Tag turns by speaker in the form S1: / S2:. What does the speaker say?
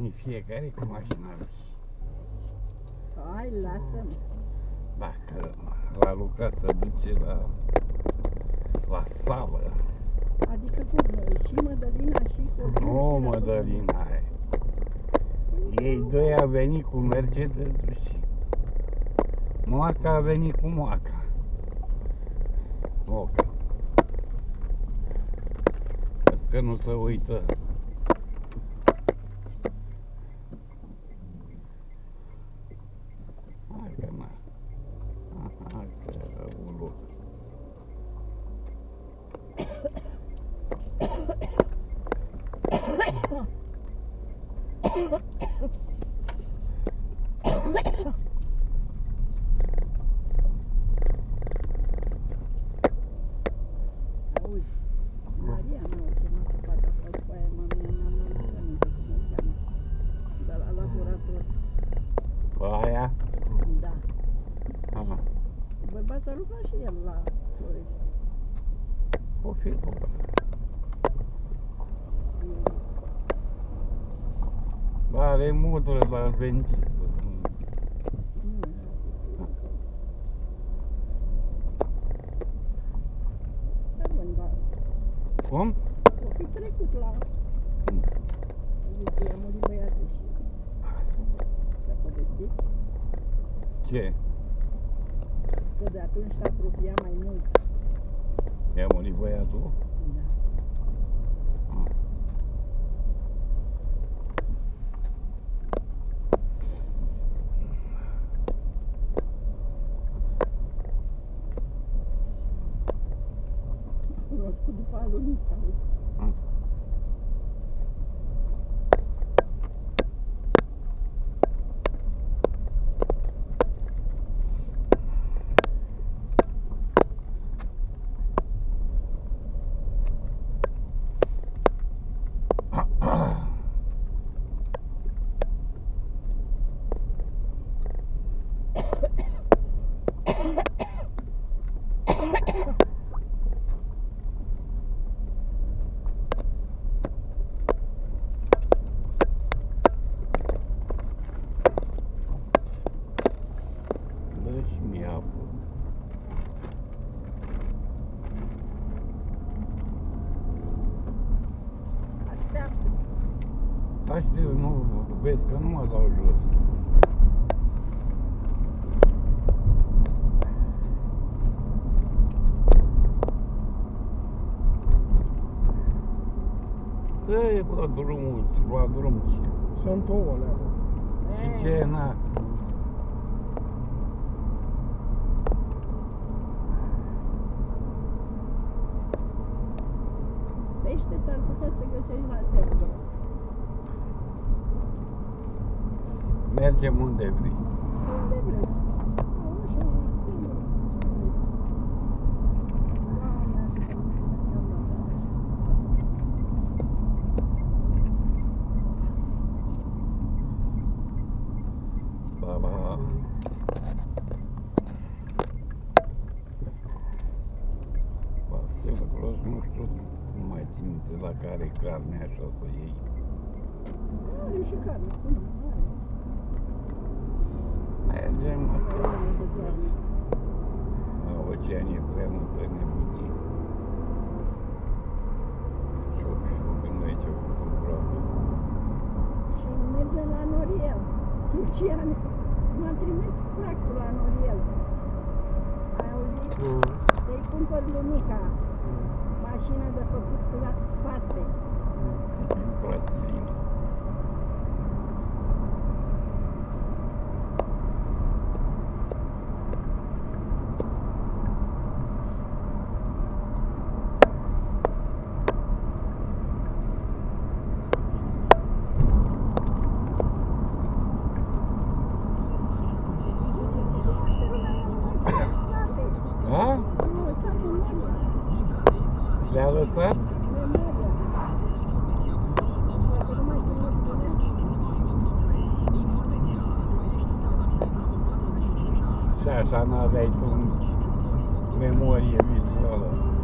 S1: veni fiecare cu mașina lui.
S2: Hai, lasă-mă.
S1: Dacă la lucrat se duce la sală.
S2: Adică cum? Și Mădălina și copilul?
S1: Nu, Mădălina aia. Ei doi au venit cu Mercedes-ul și Moaca a venit cu Moaca. Moca. Că nu se uită. Hai că na. Hai că răulu.
S2: Auzi, Maria m-a chemat pe fata asta după aia, n-am lăsat minte cum o cheamă. De la laborator.
S1: Aia?
S2: Da.
S1: Aha.
S2: Bărbatul a lucrat și el la Florești.
S1: O fi bun. Da, are motoră la adventistă. Cum?
S2: O fi trecut la... Zice, a murit băiatul și... S-a povestit
S1: Ce?
S2: că de atunci s-a apropiat mai mult.
S1: I-a murit băiatul?
S2: Da. Cunoscut după alunița, uite.
S1: Dă-și-mi apă.
S2: Așteaptă.
S1: Aștept, nu, vezi că nu mă dau jos. Dă-i la drum ce?
S3: Sunt ouă alea.
S1: Și ce, na?
S2: Pește s-ar putea să găsești la Sergros.
S1: Mergem unde vrei.
S2: Unde vreți. Așa, la Sergros, ce vreți. Doamne ajută, mulțumesc că am dat așa.
S1: Pa, pa. La Sergros, nu știu, nu mai țin minte la care carne așa să iei.
S2: Are și carne, cum nu? Are.
S1: Mergem la
S2: Are de
S1: Sergros.
S2: carne.
S1: La Oceanie prea multă nebunie. Și-o gând aici cu fotograful.
S2: Și mergem la Noriel. Lucian m-a trimis fractul la Noriel. Ai auzit? Să-i cumpăr Lumica mașină de făcut paste.
S1: Din Bratislava. Da? Le-a lăsat? Și așa n-aveai tu memorie vizuală.